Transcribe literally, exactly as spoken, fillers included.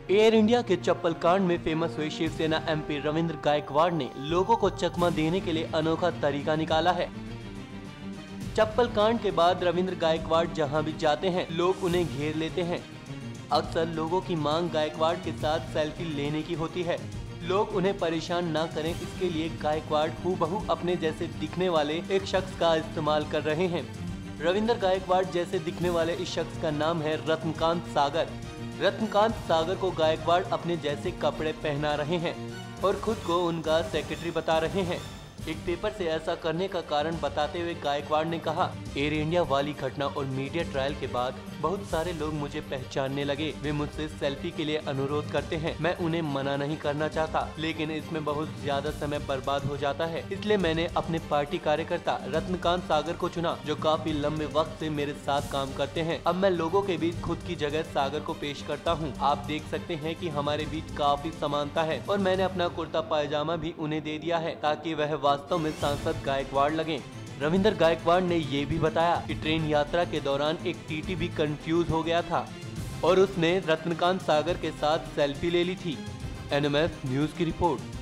Air India के चप्पल कांड में फेमस हुए शिवसेना एमपी रविंद्र गायकवाड़ ने लोगों को चकमा देने के लिए अनोखा तरीका निकाला है। चप्पल कांड के बाद रविंद्र गायकवाड़ जहां भी जाते हैं लोग उन्हें घेर लेते हैं। अक्सर लोगों की मांग गायकवाड़ के साथ सेल्फी लेने की होती है। लोग उन्हें परेशान ना करें, इसके लिए गायकवाड़ हूबहू अपने जैसे दिखने वाले एक शख्स का इस्तेमाल कर रहे हैं। रविंद्र गायकवाड़ जैसे दिखने वाले इस शख्स का नाम है रत्नकांत सागर। रत्नकांत सागर को गायकवाड़ अपने जैसे कपड़े पहना रहे हैं और खुद को उनका सेक्रेटरी बता रहे हैं। एक पेपर से ऐसा करने का कारण बताते हुए गायकवाड़ ने कहा, एयर इंडिया वाली घटना और मीडिया ट्रायल के बाद बहुत सारे लोग मुझे पहचानने लगे। वे मुझसे सेल्फी के लिए अनुरोध करते हैं। मैं उन्हें मना नहीं करना चाहता, लेकिन इसमें बहुत ज्यादा समय बर्बाद हो जाता है। इसलिए मैंने अपने पार्टी कार्यकर्ता रत्नकांत सागर को चुना, जो काफी लंबे वक्त से मेरे साथ काम करते हैं। अब मैं लोगों के बीच खुद की जगह सागर को पेश करता हूँ। आप देख सकते हैं कि हमारे बीच काफी समानता है और मैंने अपना कुर्ता पायजामा भी उन्हें दे दिया है ताकि वह वास्तव में सांसद गायकवाड़ लगे। रविंद्र गायकवाड़ ने ये भी बताया कि ट्रेन यात्रा के दौरान एक टीटी भी कंफ्यूज हो गया था और उसने रत्नकांत सागर के साथ सेल्फी ले ली थी। एन एम एस न्यूज की रिपोर्ट।